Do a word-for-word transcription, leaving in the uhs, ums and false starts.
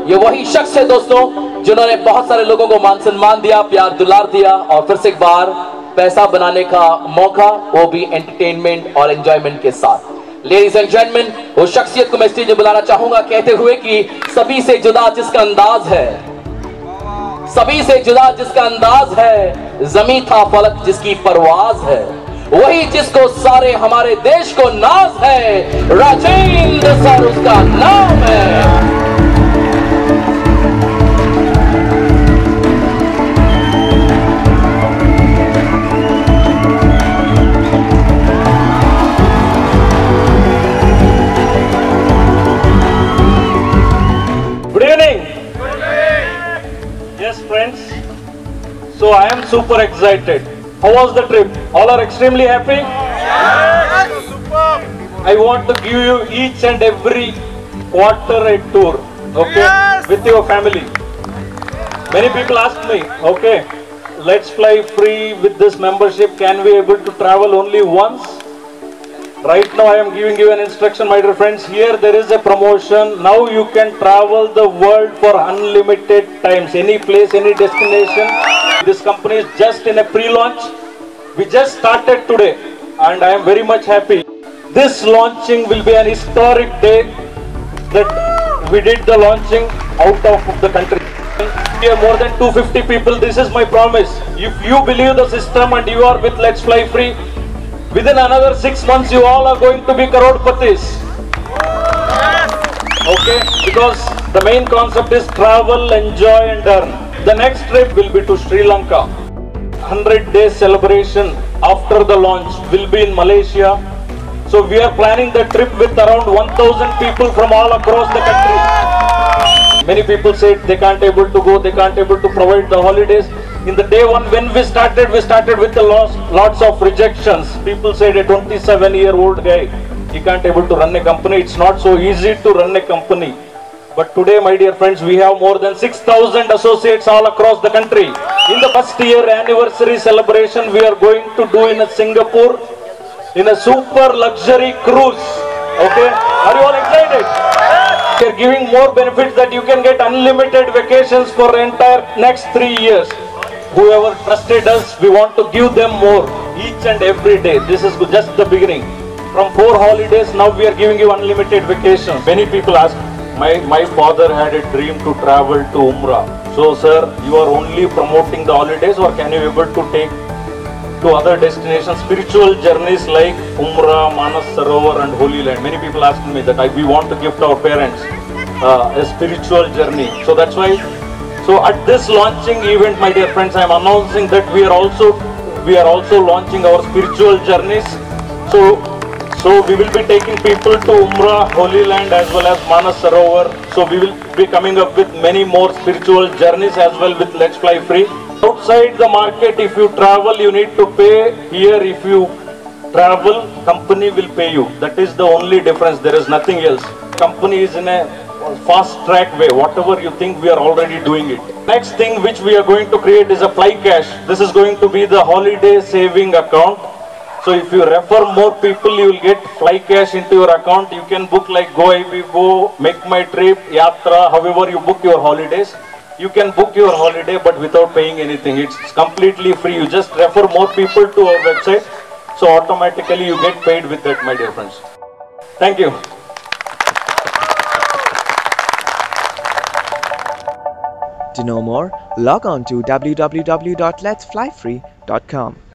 ये वही शख्स है दोस्तों जिन्होंने बहुत सारे लोगों को मान सम्मान दिया, प्यार दुलार दिया और फिर से एक बार पैसा बनाने का मौका, वो भी एंटरटेनमेंट और एंजॉयमेंट के साथ। लेडीज एंड जेंटलमैन, वो शख्सियत को मैं स्टेज में बुलाना चाहूंगा कहते हुए कि सभी से जुदा जिसका अंदाज है, सभी से जुदा जिसका अंदाज है, ज़मीं था फलक जिसकी परवाज है, वही जिसको सारे हमारे देश को नाज है, राजेंद्र सर उसका नाम है। Yes, friends. So I am super excited. How was the trip? All are extremely happy? Yes! Super! I want to give you each and every quarter a tour, okay? Yes! With your family. Many people ask me, okay, let's fly free with this membership. Can we able to travel only once? Right now I am giving you an instruction, my dear friends. Here there is a promotion. Now you can travel the world for unlimited times. Any place, any destination. This company is just in a pre-launch. We just started today and I am very much happy. This launching will be an historic day that we did the launching out of the country. We have more than two hundred fifty people. This is my promise. If you believe the system and you are with Let's Fly Free, within another six months, you all are going to be crorepati's. Okay? Because the main concept is travel, enjoy and earn. The next trip will be to Sri Lanka. one hundred day celebration after the launch will be in Malaysia. So we are planning the trip with around one thousand people from all across the country. Many people said they can't able to go, they can't able to provide the holidays. In the day one, when we started, we started with a lots, lots of rejections. People said a twenty-seven year old guy, he can't able to run a company. It's not so easy to run a company. But today, my dear friends, we have more than six thousand associates all across the country. In the first year anniversary celebration, we are going to do in Singapore, in a super luxury cruise. Okay? Are you all excited? We are giving more benefits that you can get unlimited vacations for the entire next three years. Whoever trusted us, we want to give them more each and every day. This is just the beginning. From four holidays, now we are giving you unlimited vacations. Many people ask, my, my father had a dream to travel to Umrah. So sir, you are only promoting the holidays or can you able to take to other destinations, spiritual journeys like Umrah, Manas Sarovar and Holy Land? Many people ask me that I, we want to gift our parents uh, a spiritual journey. So that's why. So at this launching event, my dear friends, I am announcing that we are also we are also launching our spiritual journeys. So so we will be taking people to Umrah, Holy Land as well as Manas Sarovar. So we will be coming up with many more spiritual journeys as well with Let's Fly Free. Outside the market, if you travel, you need to pay. Here, if you travel, company will pay you. That is the only difference. There is nothing else. Company is in a fast track way. Whatever you think, we are already doing it. Next thing which we are going to create is a Fly Cash. This is going to be the holiday saving account. So if you refer more people, you will get Fly Cash into your account. You can book like GoIbibo, Make My Trip, Yatra, however you book your holidays. You can book your holiday but without paying anything. It's completely free. You just refer more people to our website. So automatically you get paid with that, my dear friends. Thank you. To know more, log on to w w w dot lets fly free dot com.